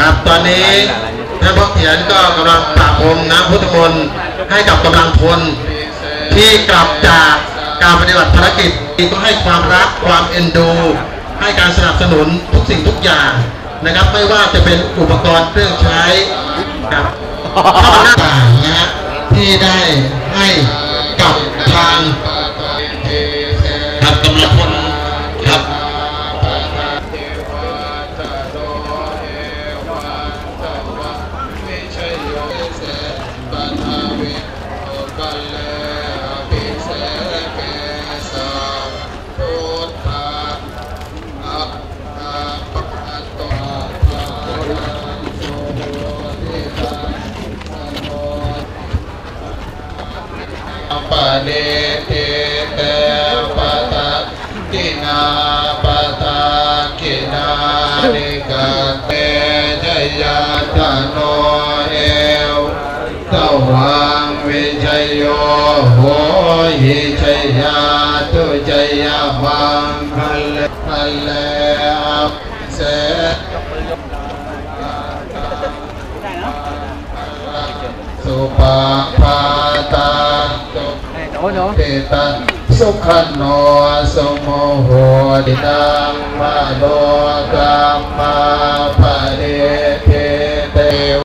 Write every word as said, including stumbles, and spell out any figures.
ครับตอนนี้ท่านพ่อเขียนก็กำลังปราบพรมน้ำพุทธมนต์ให้กับกำลังพลที่กลับจากการปฏิบัติภารกิจก็ให้ความรักความเอ็นดูให้การสนับสนุนทุกสิ่งทุกอย่างนะครับไม่ว่าจะเป็นอุปกรณ์เครื่องใช้ครับต่างๆนะฮะที่ได้ให้กับทางครับกำลังพลครับปะเดเตเตปะตะกินาปะตะกินานิกาเตจยาตโนเอวตวังวิชัยโยโหหิชัยยาตุชัยยามังคัลเลคัลเลอัปเสสุปาปาตาเตตังสุขันโนสุโมโหดินังมาโลกัมมาภะเดเทเต